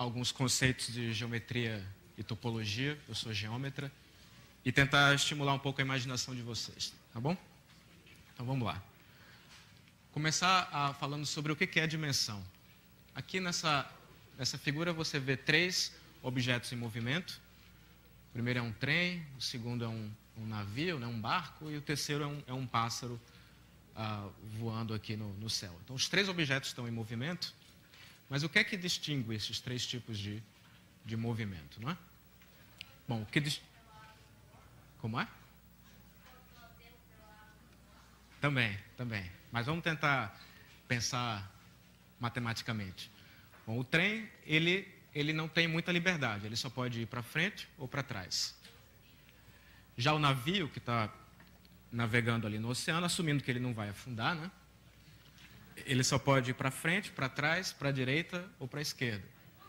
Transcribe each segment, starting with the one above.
alguns conceitos de geometria e topologia, eu sou geômetra, e tentar estimular um pouco a imaginação de vocês, tá bom? Então vamos lá. Começar falando sobre o que é dimensão. Aqui nessa figura você vê 3 objetos em movimento. O primeiro é um trem, o segundo é um navio, né, um barco, e o terceiro é um pássaro voando aqui no céu. Então os 3 objetos estão em movimento, mas o que é que distingue esses 3 tipos de movimento, não é? Bom, como é? Também. Mas vamos tentar pensar matematicamente. Bom, o trem, ele não tem muita liberdade, ele só pode ir para frente ou para trás. Já o navio, que está navegando ali no oceano, assumindo que ele não vai afundar, né? Ele só pode ir para frente, para trás, para a direita ou para a esquerda.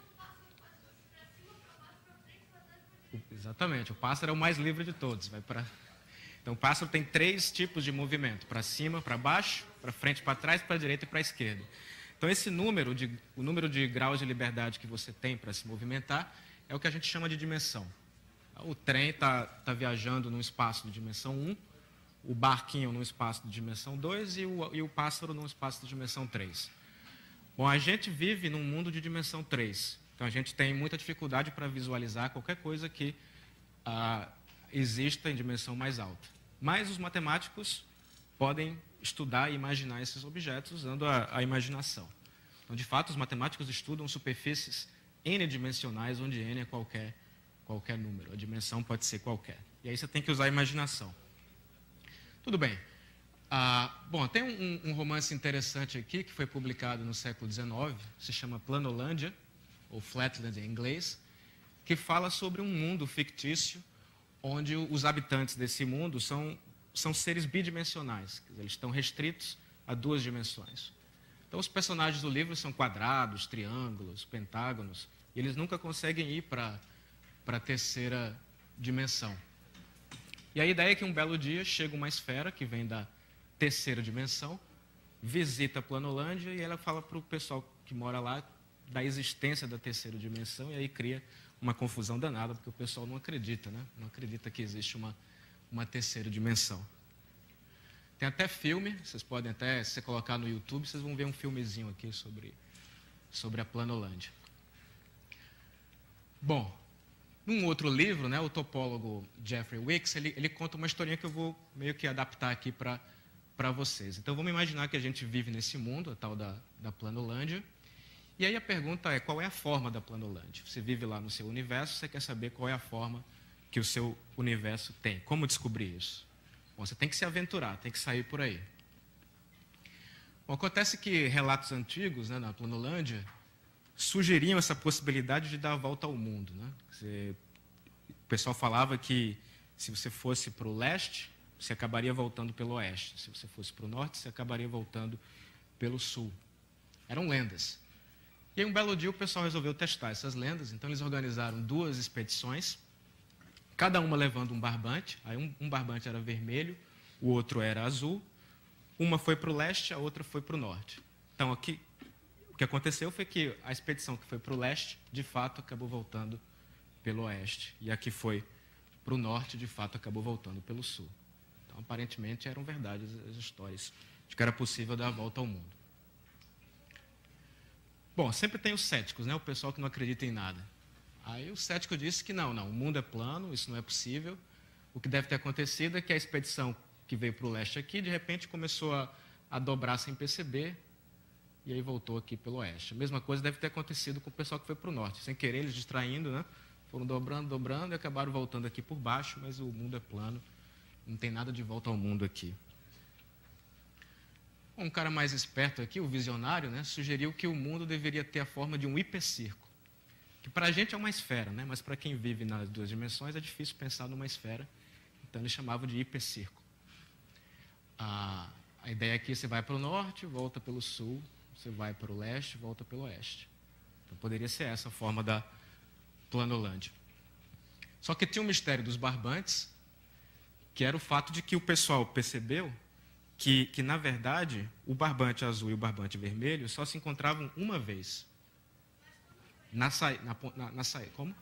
Exatamente, o pássaro é o mais livre de todos. Então o pássaro tem 3 tipos de movimento: para cima, para baixo, para frente, para trás, para a direita e para a esquerda. Então esse o número de graus de liberdade que você tem para se movimentar é o que a gente chama de dimensão. O trem está viajando num espaço de dimensão 1, o barquinho num espaço de dimensão 2 e o pássaro num espaço de dimensão 3. Bom, a gente vive num mundo de dimensão 3, então a gente tem muita dificuldade para visualizar qualquer coisa que exista em dimensão mais alta. Mas os matemáticos podem estudar e imaginar esses objetos usando a imaginação. Então, de fato, os matemáticos estudam superfícies n-dimensionais, onde n é qualquer número. A dimensão pode ser qualquer. E aí você tem que usar a imaginação. Tudo bem. Bom, tem um romance interessante aqui, que foi publicado no século XIX, se chama Planolândia, ou Flatland em inglês, que fala sobre um mundo fictício, onde os habitantes desse mundo são seres bidimensionais. Eles estão restritos a 2 dimensões. Então, os personagens do livro são quadrados, triângulos, pentágonos, e eles nunca conseguem ir para a terceira dimensão. E a ideia é que um belo dia chega uma esfera que vem da terceira dimensão, visita a Planolândia e ela fala para o pessoal que mora lá da existência da terceira dimensão, e aí cria uma confusão danada, porque o pessoal não acredita, né? Não acredita que existe uma terceira dimensão. Tem até filme, vocês podem até, se você colocar no YouTube, vocês vão ver um filmezinho aqui sobre a Planolândia. Bom, num outro livro, né, o topólogo Jeffrey Wicks, ele conta uma historinha que eu vou meio que adaptar aqui para vocês. Então, vamos imaginar que a gente vive nesse mundo, a tal da Planolândia, e aí a pergunta é, qual é a forma da Planolândia? Você vive lá no seu universo, você quer saber qual é a forma que o seu universo tem. Como descobrir isso? Bom, você tem que se aventurar, tem que sair por aí. Bom, acontece que relatos antigos, né, na Planolândia sugeriam essa possibilidade de dar a volta ao mundo, né? O pessoal falava que se você fosse para o leste, você acabaria voltando pelo oeste. Se você fosse para o norte, você acabaria voltando pelo sul. Eram lendas. E aí, um belo dia, o pessoal resolveu testar essas lendas, então eles organizaram 2 expedições, cada uma levando um barbante. Aí um barbante era vermelho, o outro era azul. Uma foi para o leste, a outra foi para o norte. Então, aqui, o que aconteceu foi que a expedição que foi para o leste, de fato, acabou voltando pelo oeste. E a que foi para o norte, de fato, acabou voltando pelo sul. Então, aparentemente, eram verdades as histórias de que era possível dar a volta ao mundo. Bom, sempre tem os céticos, né? O pessoal que não acredita em nada. Aí o cético disse que não, o mundo é plano, isso não é possível. O que deve ter acontecido é que a expedição que veio para o leste aqui, de repente começou a dobrar sem perceber, e aí voltou aqui pelo oeste. A mesma coisa deve ter acontecido com o pessoal que foi para o norte. Sem querer, eles distraindo, né? Foram dobrando e acabaram voltando aqui por baixo, mas o mundo é plano, não tem nada de volta ao mundo aqui. Um cara mais esperto aqui, o visionário, né, sugeriu que o mundo deveria ter a forma de um hipercírculo, que para a gente é uma esfera, né, mas para quem vive nas 2 dimensões é difícil pensar numa esfera, então eles chamavam de hipercírculo. A ideia é que você vai para o norte, volta pelo sul, você vai para o leste, volta pelo oeste. Então poderia ser essa a forma da Planolândia. Só que tinha um mistério dos barbantes, que era o fato de que o pessoal percebeu que, na verdade, o barbante azul e o barbante vermelho só se encontravam uma vez. Na saída. Como?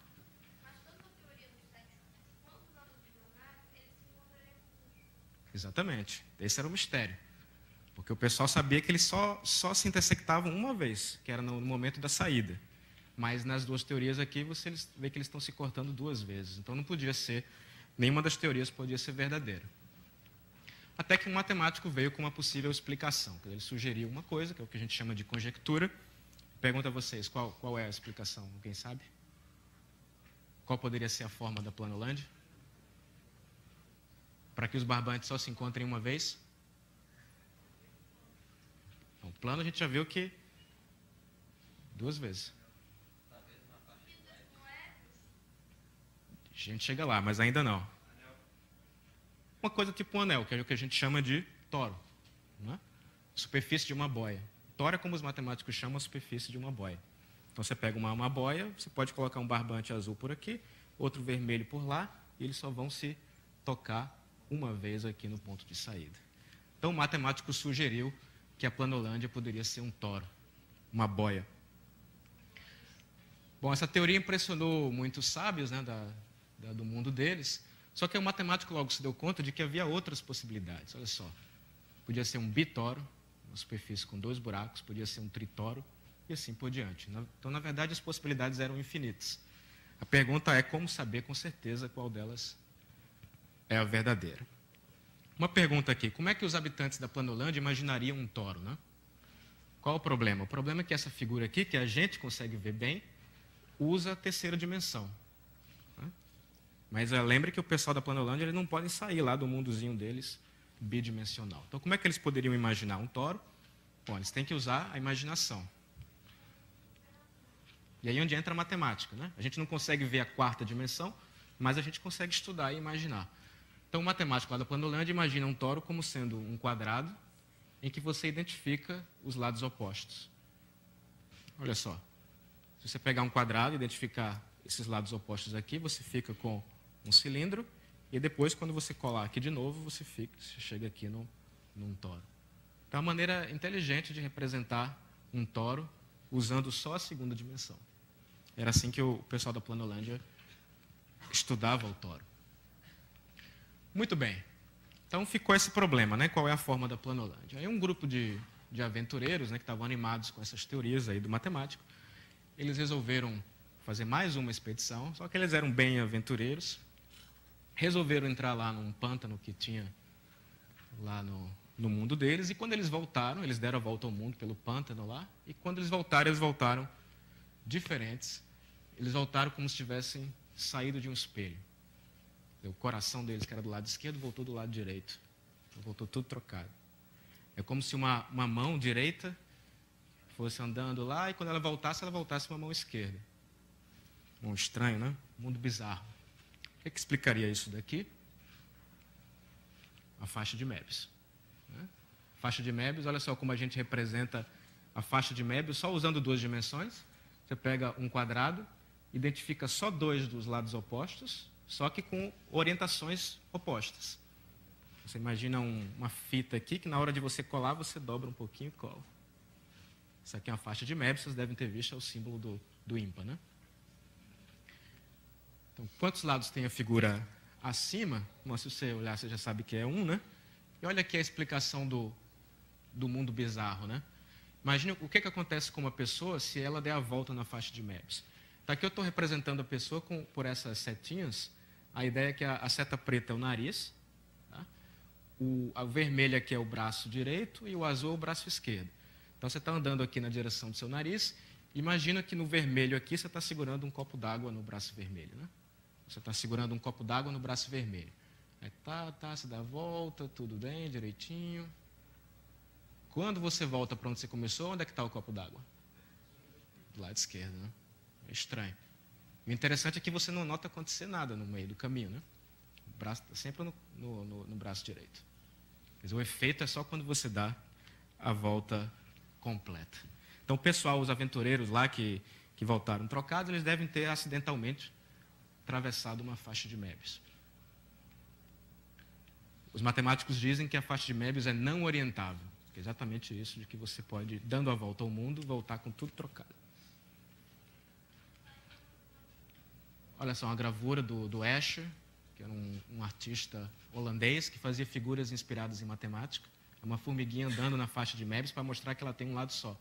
Exatamente. Esse era o mistério. Porque o pessoal sabia que eles só se intersectavam uma vez, que era no momento da saída. Mas nas duas teorias aqui, você vê que eles estão se cortando duas vezes. Então não podia ser, nenhuma das teorias podia ser verdadeira. Até que um matemático veio com uma possível explicação. Ele sugeriu uma coisa, que é o que a gente chama de conjectura. Pergunto a vocês, qual é a explicação? Alguém sabe? Qual poderia ser a forma da Planolândia? Para que os barbantes só se encontrem uma vez? Então, o plano a gente já viu que duas vezes. A gente chega lá, mas ainda não. Uma coisa tipo um anel, que é o que a gente chama de toro. Não é? Superfície de uma boia. Toro é como os matemáticos chamam a superfície de uma boia. Então você pega uma boia, você pode colocar um barbante azul por aqui, outro vermelho por lá, e eles só vão se tocar uma vez aqui no ponto de saída. Então o matemático sugeriu que a Planolândia poderia ser um toro, uma boia. Bom, essa teoria impressionou muitos sábios, né, do mundo deles, só que o matemático logo se deu conta de que havia outras possibilidades. Olha só, podia ser um bitoro, uma superfície com dois buracos, podia ser um tritoro, e assim por diante. Então, na verdade, as possibilidades eram infinitas. A pergunta é como saber com certeza qual delas é a verdadeira. Uma pergunta aqui, como é que os habitantes da Planolândia imaginariam um toro, né? Qual o problema? O problema é que essa figura aqui, que a gente consegue ver bem, usa a terceira dimensão. Né? Mas lembre que o pessoal da Planolândia eles não podem sair lá do mundozinho deles bidimensional. Então, como é que eles poderiam imaginar um toro? Bom, eles têm que usar a imaginação. E aí é onde entra a matemática. Né? A gente não consegue ver a quarta dimensão, mas a gente consegue estudar e imaginar. Então, o matemático lá da Planolândia imagina um toro como sendo um quadrado em que você identifica os lados opostos. Olha só. Se você pegar um quadrado e identificar esses lados opostos aqui, você fica com um cilindro, e depois, quando você colar aqui de novo, você chega aqui num toro. Então, é uma maneira inteligente de representar um toro usando só a segunda dimensão. Era assim que o pessoal da Planolândia estudava o toro. Muito bem. Então, ficou esse problema, né? Qual é a forma da Planolândia? Aí um grupo de aventureiros, né, que estavam animados com essas teorias aí do matemático, eles resolveram fazer mais uma expedição, só que eles eram bem aventureiros, resolveram entrar lá num pântano que tinha lá no mundo deles, e quando eles voltaram, eles deram a volta ao mundo pelo pântano lá, e quando eles voltaram diferentes, eles voltaram como se tivessem saído de um espelho. O coração deles, que era do lado esquerdo, voltou do lado direito, voltou tudo trocado. É como se uma mão direita fosse andando lá, e quando ela voltasse com a mão esquerda. Um estranho, né? Um mundo bizarro. O que explicaria isso daqui? A faixa de Möbius. Né? Faixa de Möbius, olha só como a gente representa a faixa de Möbius só usando duas dimensões. Você pega um quadrado, identifica só dois dos lados opostos, só que com orientações opostas. Você imagina uma fita aqui, que na hora de você colar, você dobra um pouquinho e cola. Isso aqui é uma faixa de Möbius, vocês devem ter visto, é o símbolo do ímpar, né? Então, quantos lados tem a figura acima? Bom, se você olhar, você já sabe que é um, né? E olha aqui a explicação do mundo bizarro, né? Imagine o que acontece com uma pessoa se ela der a volta na faixa de Möbius. Então, aqui eu estou representando a pessoa por essas setinhas. A ideia é que a seta preta é o nariz, tá? O vermelho aqui é o braço direito e o azul é o braço esquerdo. Então, você está andando aqui na direção do seu nariz. Imagina que no vermelho aqui você está segurando um copo d'água no braço vermelho, né? Você está segurando um copo d'água no braço vermelho. Aí você dá a volta, tudo bem, direitinho. Quando você volta para onde você começou, onde é que está o copo d'água? Do lado esquerdo, né? É estranho. O interessante é que você não nota acontecer nada no meio do caminho, né? O braço está sempre no braço direito. Mas o efeito é só quando você dá a volta completa. Então, o pessoal, os aventureiros lá que voltaram trocados, eles devem ter acidentalmente atravessado uma faixa de Möbius. Os matemáticos dizem que a faixa de Möbius é não orientável. É exatamente isso, de que você pode, dando a volta ao mundo, voltar com tudo trocado. Olha só, uma gravura do Escher, que era um artista holandês que fazia figuras inspiradas em matemática. É uma formiguinha andando na faixa de Möbius para mostrar que ela tem um lado só.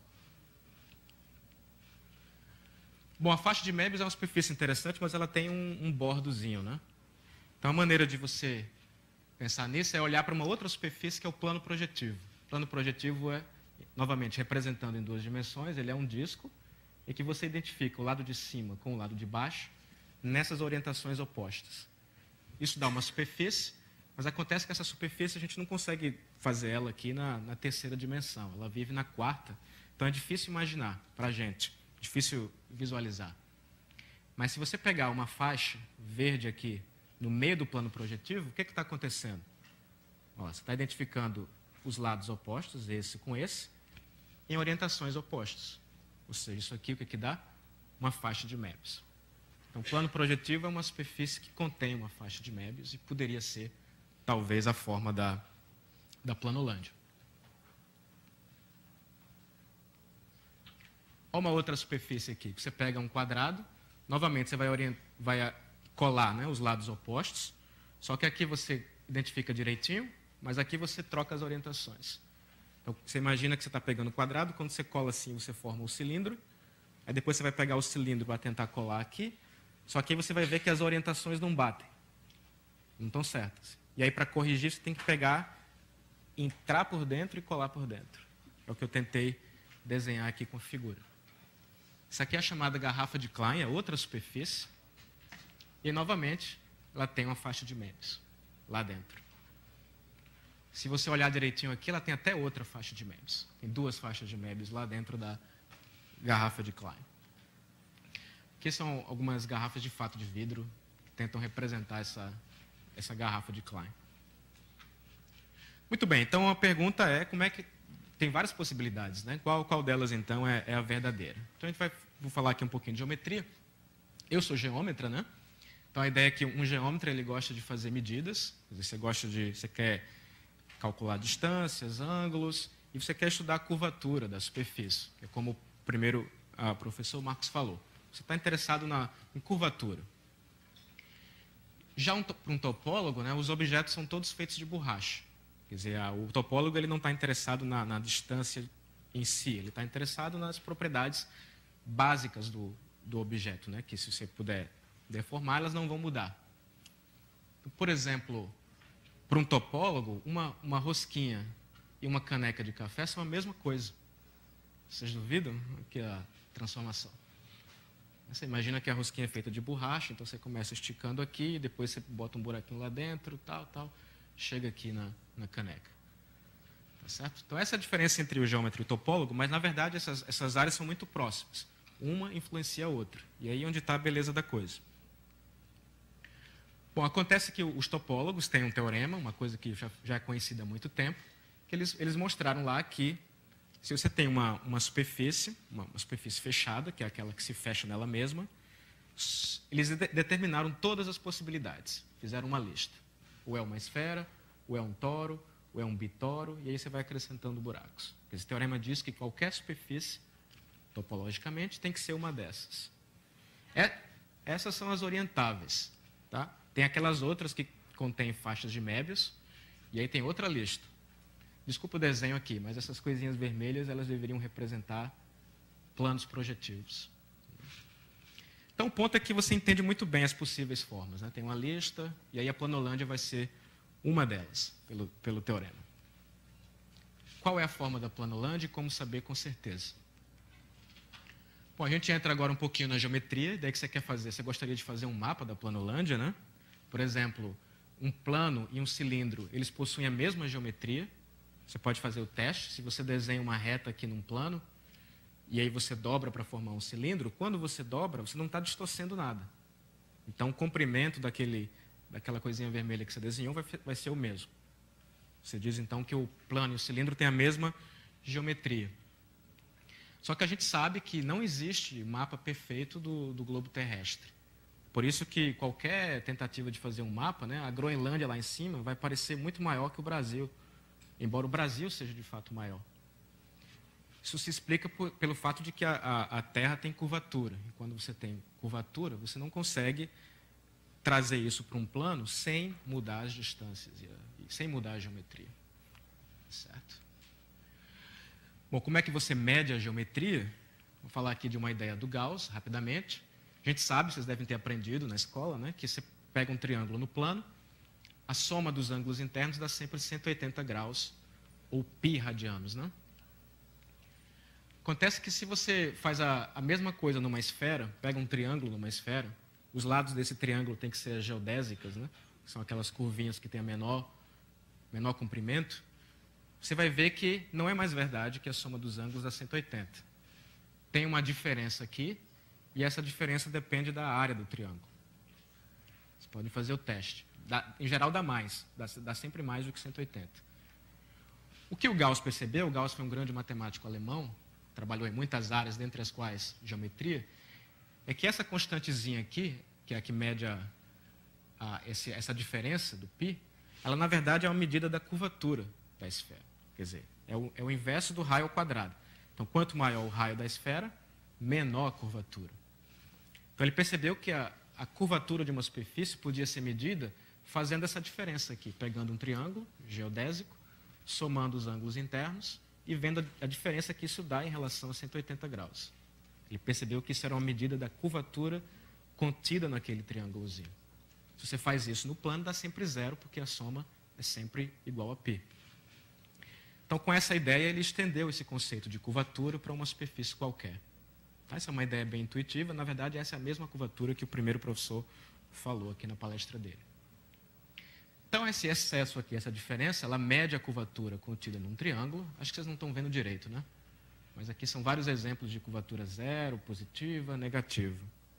Bom, a faixa de Möbius é uma superfície interessante, mas ela tem um bordozinho, né? Então, a maneira de você pensar nisso é olhar para uma outra superfície que é o plano projetivo. O plano projetivo é, novamente, representando em 2 dimensões, ele é um disco, e que você identifica o lado de cima com o lado de baixo, nessas orientações opostas. Isso dá uma superfície, mas acontece que essa superfície a gente não consegue fazer ela aqui na 3ª dimensão, ela vive na 4ª, então é difícil imaginar para a gente, difícil visualizar. Mas se você pegar uma faixa verde aqui, no meio do plano projetivo, o que está acontecendo? Ó, você está identificando os lados opostos, esse com esse, em orientações opostas. Ou seja, isso aqui o que dá? Uma faixa de Möbius. Então, o plano projetivo é uma superfície que contém uma faixa de Möbius e poderia ser, talvez, a forma da planolândia. Olha uma outra superfície aqui. Você pega um quadrado, novamente você vai colar, né, os lados opostos, só que aqui você identifica direitinho, mas aqui você troca as orientações. Então, você imagina que você está pegando o quadrado, quando você cola assim, você forma o cilindro, aí depois você vai pegar o cilindro para tentar colar aqui, só que aí você vai ver que as orientações não batem, não estão certas. E aí, para corrigir, você tem que pegar, entrar por dentro e colar por dentro. É o que eu tentei desenhar aqui com a figura. Isso aqui é a chamada garrafa de Klein, é outra superfície. E, novamente, ela tem uma faixa de Möbius lá dentro. Se você olhar direitinho aqui, ela tem até outra faixa de Möbius. Tem 2 faixas de Möbius lá dentro da garrafa de Klein. Aqui são algumas garrafas de fato de vidro que tentam representar essa garrafa de Klein. Muito bem, então a pergunta é como é que... Tem várias possibilidades, né? Qual delas, então, é a verdadeira? Então, vou falar aqui um pouquinho de geometria. Eu sou geômetra, né? Então, a ideia é que um geômetra ele gosta de fazer medidas. Quer dizer, você quer calcular distâncias, ângulos, e você quer estudar a curvatura da superfície, que é como o primeiro professor Marcos falou. Você está interessado em curvatura. Já para um topólogo, né, os objetos são todos feitos de borracha. Quer dizer, o topólogo ele não está interessado na distância em si, ele está interessado nas propriedades básicas do objeto, né, que se você puder deformar, elas não vão mudar. Por exemplo, para um topólogo, uma rosquinha e uma caneca de café são a mesma coisa. Vocês duvidam que a transformação? Você imagina que a rosquinha é feita de borracha, então você começa esticando aqui, depois você bota um buraquinho lá dentro, tal, chega aqui na caneca. Tá certo? Então, essa é a diferença entre o geômetra e o topólogo, mas, na verdade, essas áreas são muito próximas. Uma influencia a outra. E aí é onde está a beleza da coisa. Bom, acontece que os topólogos têm um teorema, uma coisa que já é conhecida há muito tempo, que eles mostraram lá que se você tem uma superfície fechada, que é aquela que se fecha nela mesma, eles determinaram todas as possibilidades, fizeram uma lista. Ou é uma esfera, ou é um toro, ou é um bitoro, e aí você vai acrescentando buracos. Esse teorema diz que qualquer superfície, topologicamente, tem que ser uma dessas. Essas são as orientáveis. Tá? Tem aquelas outras que contêm faixas de Möbius, e aí tem outra lista. Desculpa o desenho aqui, mas essas coisinhas vermelhas elas deveriam representar planos projetivos. Então, o ponto é que você entende muito bem as possíveis formas, né? Tem uma lista, e aí a planolândia vai ser uma delas, pelo teorema. Qual é a forma da planolândia e como saber com certeza? Bom, a gente entra agora um pouquinho na geometria, daí que você quer fazer, você gostaria de fazer um mapa da planolândia, né? Por exemplo, um plano e um cilindro, eles possuem a mesma geometria. Você pode fazer o teste, se você desenha uma reta aqui num plano, e aí você dobra para formar um cilindro, quando você dobra, você não está distorcendo nada. Então, o comprimento daquela coisinha vermelha que você desenhou vai ser o mesmo. Você diz, então, que o plano e o cilindro têm a mesma geometria. Só que a gente sabe que não existe mapa perfeito do globo terrestre. Por isso que qualquer tentativa de fazer um mapa, né, a Groenlândia lá em cima vai parecer muito maior que o Brasil, embora o Brasil seja de fato maior. Isso se explica pelo fato de que a Terra tem curvatura. E quando você tem curvatura, você não consegue trazer isso para um plano sem mudar as distâncias e sem mudar a geometria. Certo? Bom, como é que você mede a geometria? Vou falar aqui de uma ideia do Gauss, rapidamente. A gente sabe, vocês devem ter aprendido na escola, né, que você pega um triângulo no plano, a soma dos ângulos internos dá sempre 180 graus, ou π radianos, né? Acontece que se você faz a mesma coisa numa esfera, pega um triângulo numa esfera, os lados desse triângulo têm que ser geodésicas, né? Que são aquelas curvinhas que têm a menor comprimento, você vai ver que não é mais verdade que a soma dos ângulos dá 180. Tem uma diferença aqui, e essa diferença depende da área do triângulo. Vocês podem fazer o teste. Em geral dá mais, dá sempre mais do que 180. O que o Gauss percebeu, o Gauss foi um grande matemático alemão, trabalhou em muitas áreas, dentre as quais geometria, é que essa constantezinha aqui, que é a que mede essa diferença do π, ela na verdade é uma medida da curvatura da esfera. Quer dizer, é o inverso do raio ao quadrado. Então, quanto maior o raio da esfera, menor a curvatura. Então, ele percebeu que a curvatura de uma superfície podia ser medida fazendo essa diferença aqui, pegando um triângulo geodésico, somando os ângulos internos e vendo a diferença que isso dá em relação a 180 graus. Ele percebeu que isso era uma medida da curvatura contida naquele triângulozinho. Se você faz isso no plano, dá sempre zero, porque a soma é sempre igual a π. Então, com essa ideia, ele estendeu esse conceito de curvatura para uma superfície qualquer. Essa é uma ideia bem intuitiva. Na verdade, essa é a mesma curvatura que o primeiro professor falou aqui na palestra dele. Então, esse excesso aqui, essa diferença, ela mede a curvatura contida num triângulo. Acho que vocês não estão vendo direito, né? Mas aqui são vários exemplos de curvatura zero, positiva, negativa.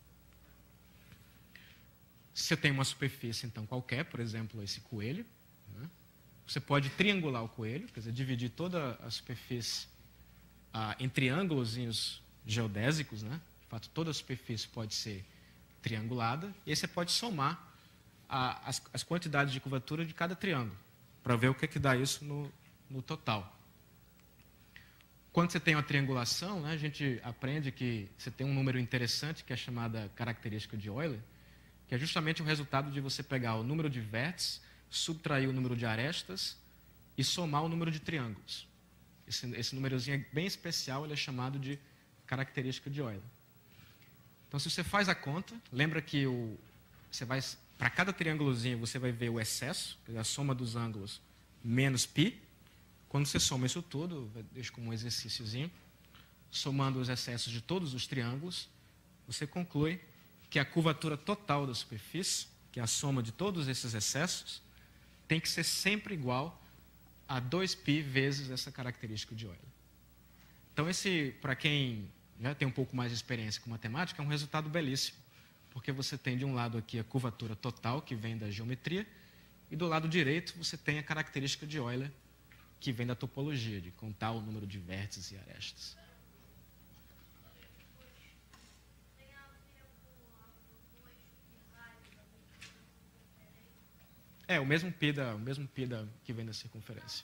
Se você tem uma superfície, então, qualquer, por exemplo, esse coelho, né? Você pode triangular o coelho, quer dizer, dividir toda a superfície em triângulozinhos geodésicos, né? De fato, toda a superfície pode ser triangulada, e aí você pode somar as quantidades de curvatura de cada triângulo, para ver o que dá isso no total. Quando você tem uma triangulação, né, a gente aprende que você tem um número interessante, que é chamada característica de Euler, que é justamente o resultado de você pegar o número de vértices, subtrair o número de arestas e somar o número de triângulos. Esse númerozinho é bem especial, ele é chamado de característica de Euler. Então, se você faz a conta, lembra que para cada triângulozinho você vai ver o excesso, quer dizer, a soma dos ângulos menos π. Quando você soma isso tudo, deixo como um exercíciozinho, somando os excessos de todos os triângulos, você conclui que a curvatura total da superfície, que é a soma de todos esses excessos, tem que ser sempre igual a 2π vezes essa característica de Euler. Então, para quem já tem um pouco mais de experiência com matemática, é um resultado belíssimo, porque você tem de um lado aqui a curvatura total, que vem da geometria, e do lado direito você tem a característica de Euler, que vem da topologia, de contar o número de vértices e arestas. O mesmo π que vem da circunferência.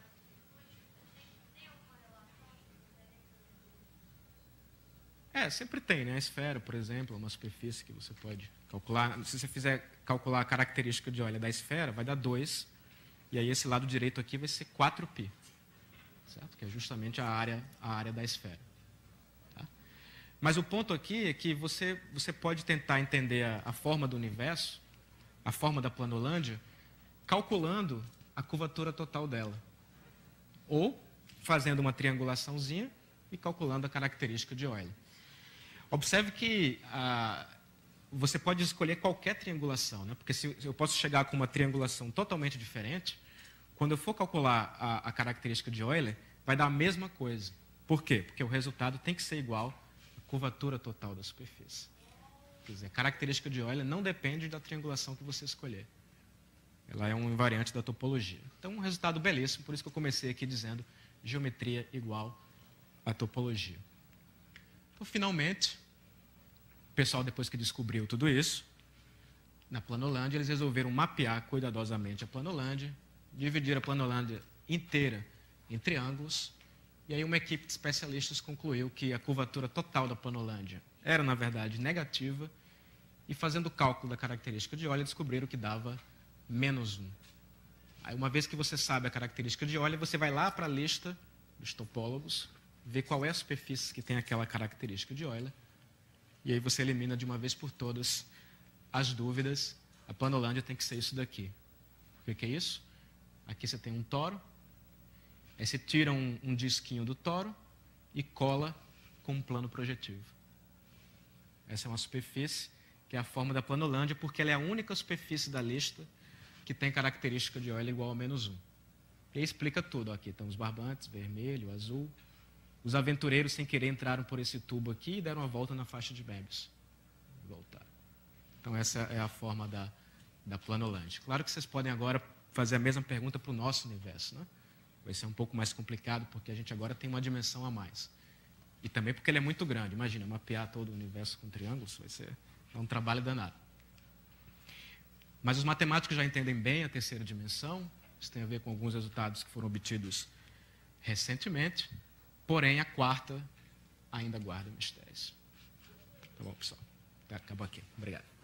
Sempre tem, né? A esfera, por exemplo, uma superfície que você pode calcular. Se você fizer calcular a característica de Euler da esfera, vai dar 2, e aí esse lado direito aqui vai ser 4π, certo? Que é justamente a área da esfera. Tá? Mas o ponto aqui é que você pode tentar entender a forma do universo, a forma da planolândia, calculando a curvatura total dela. Ou fazendo uma triangulaçãozinha e calculando a característica de Euler. Observe que você pode escolher qualquer triangulação, né? Porque se eu posso chegar com uma triangulação totalmente diferente, quando eu for calcular a característica de Euler, vai dar a mesma coisa. Por quê? Porque o resultado tem que ser igual à curvatura total da superfície. Quer dizer, a característica de Euler não depende da triangulação que você escolher. Ela é um invariante da topologia. Então, um resultado belíssimo, por isso que eu comecei aqui dizendo geometria igual à topologia. Então, finalmente, o pessoal, depois que descobriu tudo isso, na Planolândia, eles resolveram mapear cuidadosamente a Planolândia, dividir a Planolândia inteira em triângulos E aí uma equipe de especialistas concluiu que a curvatura total da Planolândia era, na verdade, negativa, e fazendo o cálculo da característica de Euler, descobriram que dava -1. Aí, uma vez que você sabe a característica de Euler, você vai lá para a lista dos topólogos, ver qual é a superfície que tem aquela característica de Euler, e aí você elimina de uma vez por todas as dúvidas. A Planolândia tem que ser isso daqui. O que é isso? Aqui você tem um toro, aí você tira um disquinho do toro e cola com um plano projetivo. Essa é uma superfície que é a forma da Planolândia, porque ela é a única superfície da lista que tem característica de Euler igual a -1. E aí explica tudo. Aqui estão os barbantes, vermelho, azul. Os aventureiros, sem querer, entraram por esse tubo aqui e deram uma volta na faixa de Möbius. Voltaram. Então, essa é a forma da Planolândia. Claro que vocês podem agora fazer a mesma pergunta para o nosso universo, né? Vai ser um pouco mais complicado, porque a gente agora tem uma dimensão a mais. E também porque ele é muito grande. Imagina, mapear todo o universo com triângulos vai ser um trabalho danado. Mas os matemáticos já entendem bem a terceira dimensão. Isso tem a ver com alguns resultados que foram obtidos recentemente. Porém, a quarta ainda guarda mistérios. Tá bom, pessoal? Acabou aqui. Obrigado.